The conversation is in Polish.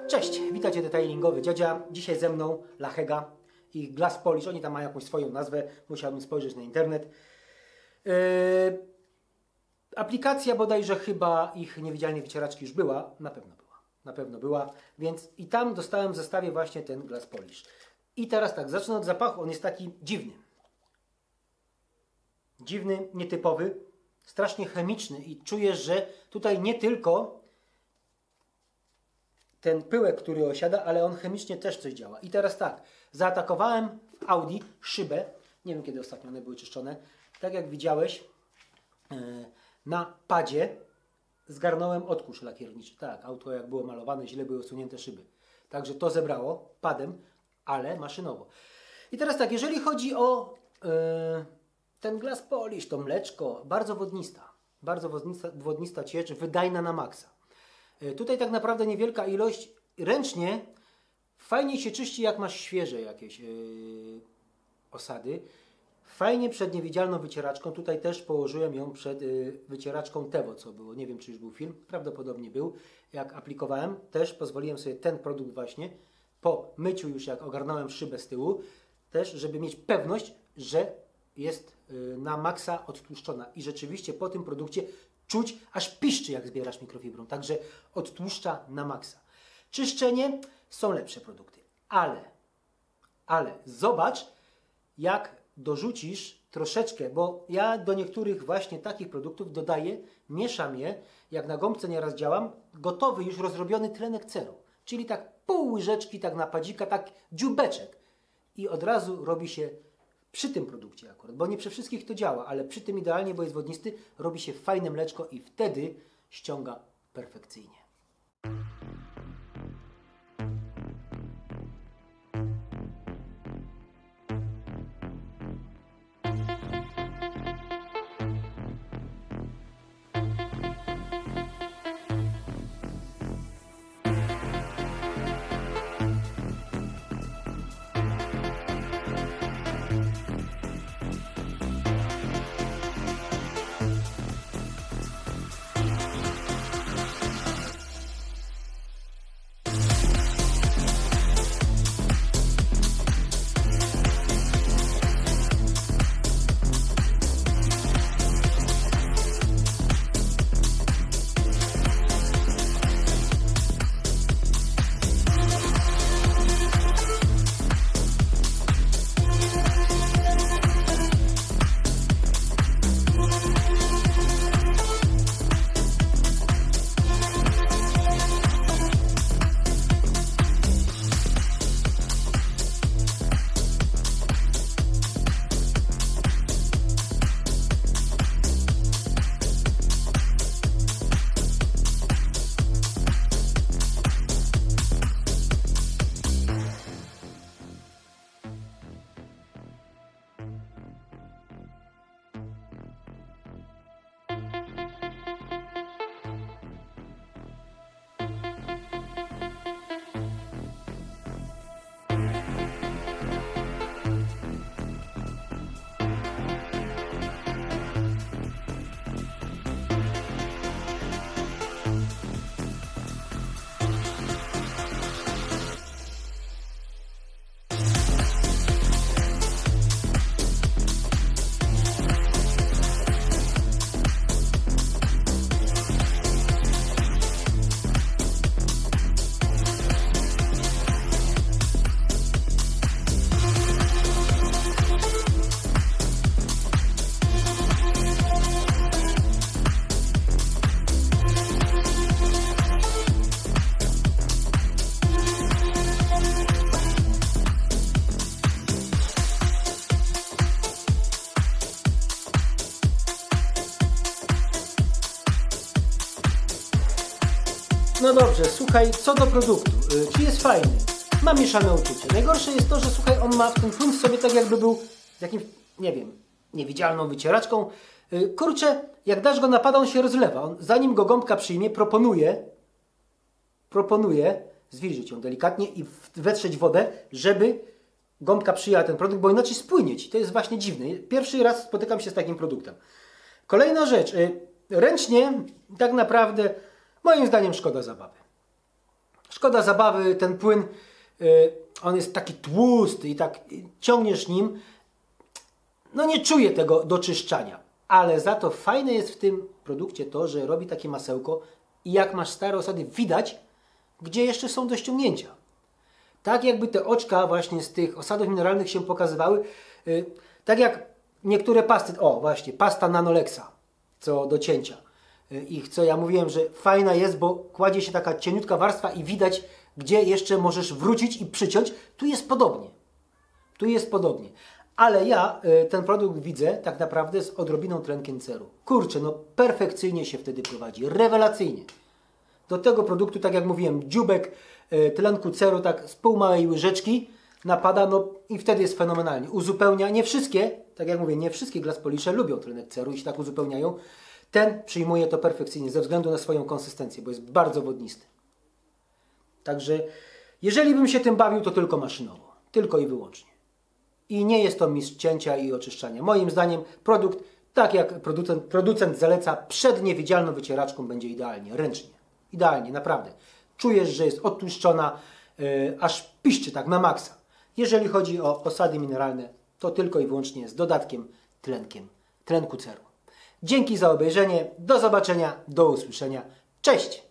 Cześć, witajcie detailingowy dziadzia. Dzisiaj ze mną Lachega i Glass Polish. Oni tam mają jakąś swoją nazwę, musiałbym spojrzeć na internet. Aplikacja bodajże chyba ich niewidzialnej wycieraczki już była, na pewno była, więc i tam dostałem w zestawie właśnie ten Glass Polish. I teraz tak, zacznę od zapachu, on jest taki dziwny. Dziwny, nietypowy, strasznie chemiczny i czuję, że tutaj nie tylko ten pyłek, który osiada, ale on chemicznie też coś działa. I teraz tak, zaatakowałem w Audi szybę, nie wiem kiedy ostatnio one były czyszczone, tak jak widziałeś, na padzie zgarnąłem odkurz lakierniczy. Tak, auto jak było malowane, źle były usunięte szyby. Także to zebrało padem, ale maszynowo. I teraz tak, jeżeli chodzi o ten Glass Polish, to mleczko, bardzo wodnista ciecz, wydajna na maksa. Tutaj tak naprawdę niewielka ilość, ręcznie fajnie się czyści, jak masz świeże jakieś osady. Fajnie przed niewidzialną wycieraczką, tutaj też położyłem ją przed wycieraczką Tevo, co było, nie wiem czy już był film, prawdopodobnie był. Jak aplikowałem, też pozwoliłem sobie ten produkt właśnie, po myciu już jak ogarnąłem szybę z tyłu, też żeby mieć pewność, że jest na maksa odtłuszczona. I rzeczywiście po tym produkcie czuć, aż piszczy jak zbierasz mikrofibrą, także odtłuszcza na maksa. Czyszczenie, są lepsze produkty, ale zobacz jak dorzucisz troszeczkę, bo ja do niektórych właśnie takich produktów dodaję, mieszam je, jak na gąbce nieraz działam, gotowy już rozrobiony tlenek ceru, czyli tak pół łyżeczki, tak na padzika, tak dziubeczek i od razu robi się przy tym produkcie akurat, bo nie przy wszystkich to działa, ale przy tym idealnie, bo jest wodnisty, robi się fajne mleczko i wtedy ściąga perfekcyjnie. No dobrze, słuchaj, co do produktu, czy jest fajny? Ma mieszane uczucie. Najgorsze jest to, że słuchaj, on ma ten frunc sobie tak jakby był z jakimś, nie wiem, niewidzialną wycieraczką. Kurczę, jak dasz go napada, on się rozlewa. On, zanim go gąbka przyjmie, proponuje zwilżyć ją delikatnie i wetrzeć wodę, żeby gąbka przyjęła ten produkt, bo inaczej spłynie ci. To jest właśnie dziwne. Pierwszy raz spotykam się z takim produktem. Kolejna rzecz. Ręcznie tak naprawdę moim zdaniem szkoda zabawy. Szkoda zabawy, ten płyn, on jest taki tłusty i tak ciągniesz nim, no nie czuję tego doczyszczania. Ale za to fajne jest w tym produkcie to, że robi takie masełko i jak masz stare osady, widać, gdzie jeszcze są do ściągnięcia. Tak jakby te oczka właśnie z tych osadów mineralnych się pokazywały, tak jak niektóre pasty, o właśnie, pasta Nanolexa, co do cięcia. Ich, co ja mówiłem, że fajna jest, bo kładzie się taka cieniutka warstwa i widać, gdzie jeszcze możesz wrócić i przyciąć. Tu jest podobnie. Tu jest podobnie. Ale ja ten produkt widzę tak naprawdę z odrobiną tlenkiem ceru. Kurczę, no perfekcyjnie się wtedy prowadzi. Rewelacyjnie. Do tego produktu, tak jak mówiłem, dzióbek tlenku ceru tak z pół małej łyżeczki napada, no i wtedy jest fenomenalnie. Uzupełnia, nie wszystkie, tak jak mówię, nie wszystkie glass polishe lubią tlenek ceru i się tak uzupełniają. Ten przyjmuje to perfekcyjnie ze względu na swoją konsystencję, bo jest bardzo wodnisty. Także jeżeli bym się tym bawił, to tylko maszynowo. Tylko i wyłącznie. I nie jest to mistrz cięcia i oczyszczania. Moim zdaniem produkt, tak jak producent zaleca, przed niewidzialną wycieraczką będzie idealnie, ręcznie. Idealnie, naprawdę. Czujesz, że jest odtłuszczona, aż piszczy tak na maksa. Jeżeli chodzi o osady mineralne, to tylko i wyłącznie z dodatkiem tlenku ceru. Dzięki za obejrzenie, do zobaczenia, do usłyszenia. Cześć!